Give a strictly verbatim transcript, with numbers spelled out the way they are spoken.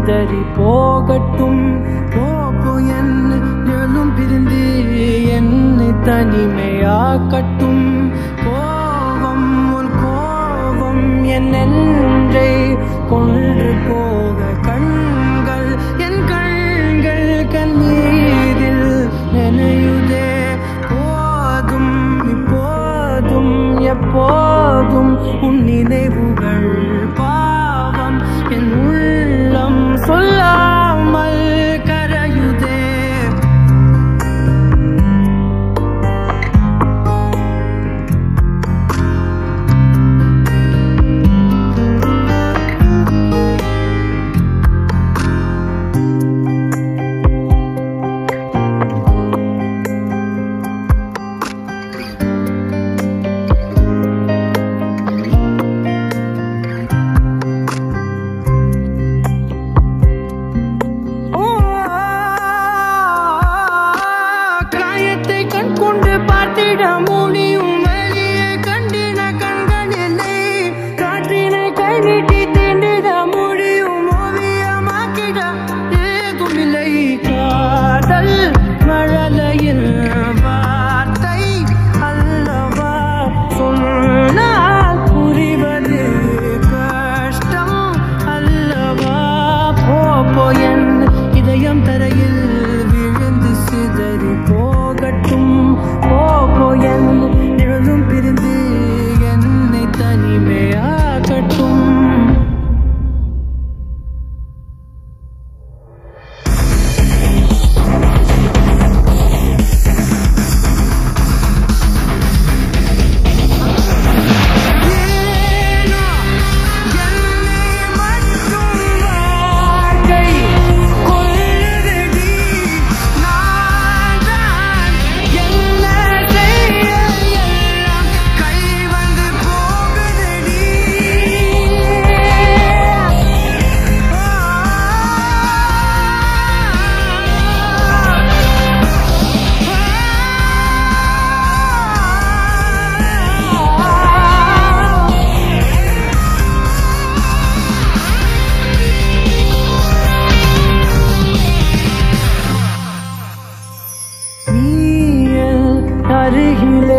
சிதறி போகட்டும். போப்போ என்னும் பிரிந்து என்னை தனிமையாக்கட்டும். கோபம் உன் கோபம் என் நெஞ்சை கொன்று போக கண்கள் என் கண்கள் கண்ணீரில் நினையுதே. போதும் இப்போதும் எப்போதும் உன் நினைவுகள் பாவம் என் உள்ளம் சொல்லாமல் கரையுதே. கொண்டு பார்த்திட முடியும் வழியை கண்டின கண்களிலே. காற்றினை கை நீட்டி தீண்டிட முடியும் ஓவியமாக்கிட ஏதுமில்லை. காதல் மழலையில் வார்த்தை அல்லவா, சொன்னால் புரிவது கஷ்டம் அல்லவா. போப்போ என் இதயம் தரையில் விழுந்து சிதறி போகட்டும். போப்போ என் நிழலும் பிரிந்து என்னை தனிமையாகட்டும். அருகில்